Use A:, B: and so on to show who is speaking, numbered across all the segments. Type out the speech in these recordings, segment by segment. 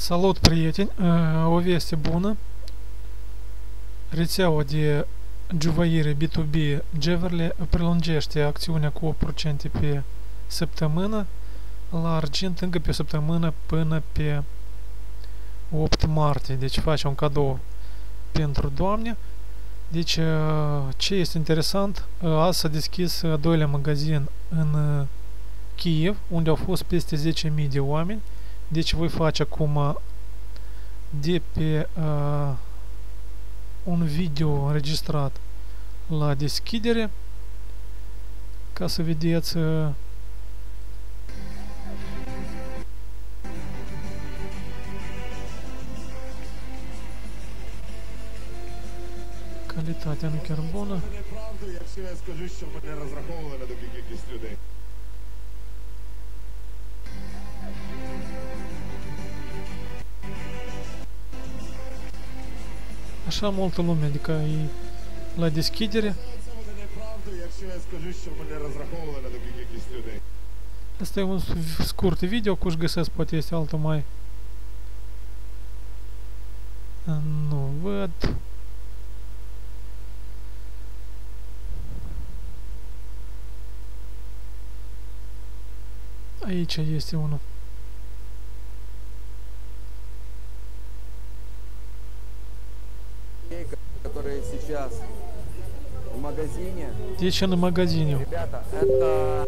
A: Salut, prieteni! O veste bună. Rețeaua de giuvaire B2B Geverly prelungește acțiunea cu 8% pe săptămână la argint încă pe o săptămână până pe 8 martie. Deci face un cadou pentru doamne. Deci ce este interesant, azi s-a deschis a doilea magazin în Kiev, unde au fost peste 10.000 de oameni. Deci voi face acum de pe un video înregistrat la deschidere ca să vedeți calitatea nu chiar bună. Așa multă lume, adică e la deschidere. Asta e un scurt video, cu-și găsesc, poate este altul mai... Nu văd. Aici este unul.
B: Которые сейчас в магазине.
A: Deci în magazine.
B: Ребята, это...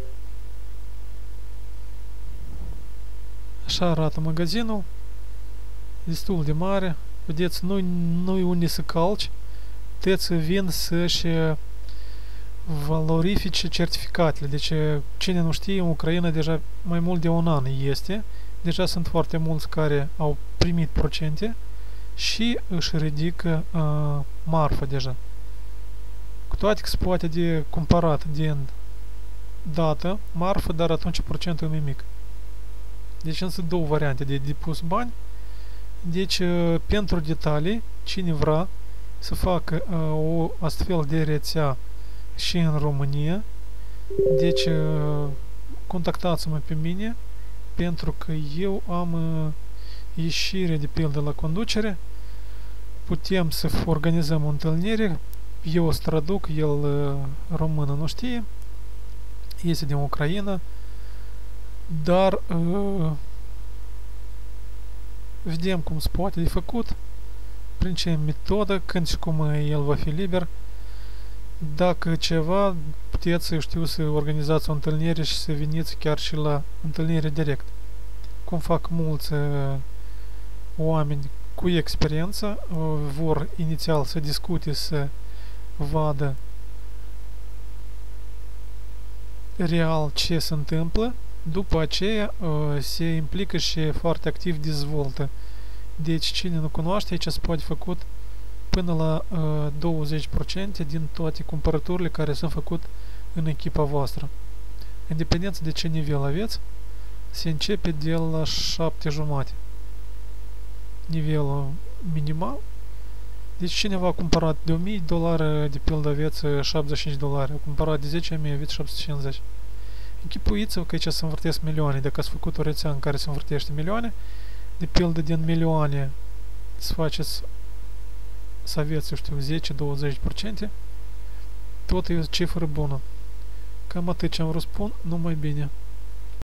A: Așa arată magazinul. Destul de mare. Vedeți, nu-i unde să calci. Puteți vin să-și valorifice certificatele. Deci, cine nu știe, în Ucraina deja mai mult de un an este. Deja sunt foarte mulți care au primit procente și își ridică marfa deja. Cu toate că se poate de cumpărat din dată marfă, dar atunci procentul e mai mic. Deci sunt două variante de depus bani. Deci pentru detalii, cine vrea să facă o astfel de rețea și în România, deci contactați-mă pe mine, pentru că eu am ieșire de pildă la conducere. Putem să organizăm o întâlnire. Eu o să traduc, el română nu știe, este din Ucraina, dar vedem cum se poate de făcut, prin ce metodă, când și cum el va fi liber. Dacă ceva, puteți, eu știu, să organizați o întâlnire și să veniți chiar și la întâlnire direct. Cum fac mulți oameni cu experiență, vor inițial să discute, să vadă real ce se întâmplă, după aceea se implică și foarte activ dezvoltă. Deci cine nu cunoaște, aici se poate făcut până la 20% din toate cumpărăturile care sunt făcute în echipa voastră. Independență de ce nivel aveți, se începe de la 7,5. Nivelul minimal. Deci cineva a cumpărat de $1000, de pildă aveți $75, a cumpărat de 10.000, aveți 750. Închipuiți-vă că aici se învârtesc milioane. Dacă ați făcut o rețea în care se învârtește milioane, de pildă din milioane să faceți, să aveți, eu știu, 10-20%, tot e o cifră bună. Cam atât ce am răspund, numai bine.